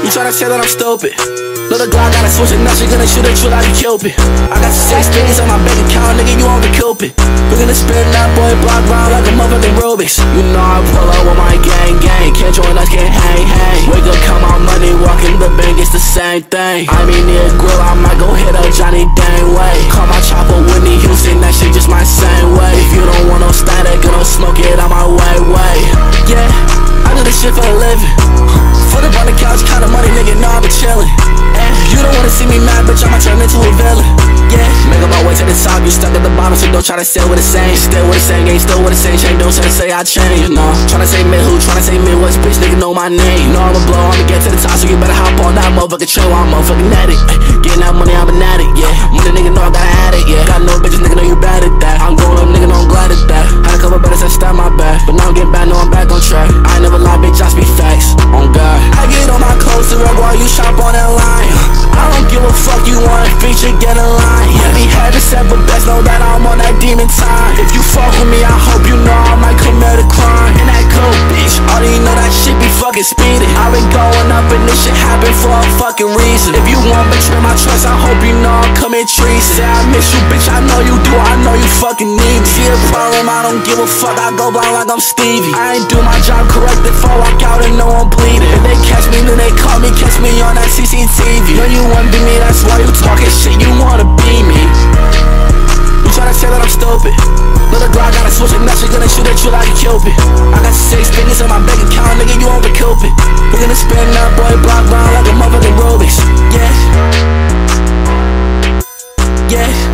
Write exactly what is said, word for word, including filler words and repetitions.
You tryna say that I'm stupid? Little Glock got a switch and now she gonna shoot at you like a Cupid. I got six figures on my bank account, nigga, you on the Cupid. We're gonna spin that boy block round like a motherfucking Rubik's. You know I pull up with my gang gang, can't join us, can't hang hang. Wake up, count my money, walk in the bank, it's the same thing. I mean near grill, I might go hit up Johnny Dang way. Call my chopper Whitney Houston, that shit just my same way. If you don't want no static, gonna smoke it on my way, way. Yeah, I do this shit for a living. Foot up on the couch, kinda money, nigga, know I be chillin'. And you don't wanna see me mad, bitch, I'ma turn into a villain. Yeah, make up my way to the top, you stuck at the bottom, so don't try to stay with the same. Still with the same game, still with the same chain, don't try to say I changed, no. Tryna say mid who, tryna say mid what's bitch, nigga know my name. You know I'ma blow, I'ma get to the top, so you better hop on that motherfucking trail, I'm motherfucking at it. Getting that money, I'm an addict, yeah. Money, nigga know I gotta add it, yeah. Got no bitches, nigga know you bad at that. I'm going up, nigga know I'm glad at that. Had a couple better since start my back, but now I'm getting back, know I'm back on track. I ain't never lie, bitch, I speak facts, on God. I get on my clothes to rub while you shop on that line. I don't give a fuck, you want a feature, get a line. Yeah. Be heavy set, but best know that I'm on that demon time. If you fuck with me, I hope you know I might commit a crime. And that cold bitch, all do you know that shit be fucking speeding. I been going up and this shit happen for a fucking reason. If you want betray my trust, I hope you know I'll commit treason. Say I miss you, bitch, I know you do, I know you fucking need me. See a problem, I don't give a fuck, I go blind like I'm Stevie. I ain't do my job correct before I walk out and know I'm bleeding. If they catch me, then they call me, catch me on that C C T V. Know you wanna be me, that's why you talking shit, you wanna be me. You tryna say that I'm stupid? Little Glock got a switch and now she gonna shoot at you like a Cupid. I got six figures on my bank account, nigga, you on the Cupid. We're gonna spin that boy block round like a motherfucking Rubik's. Yeah, yeah.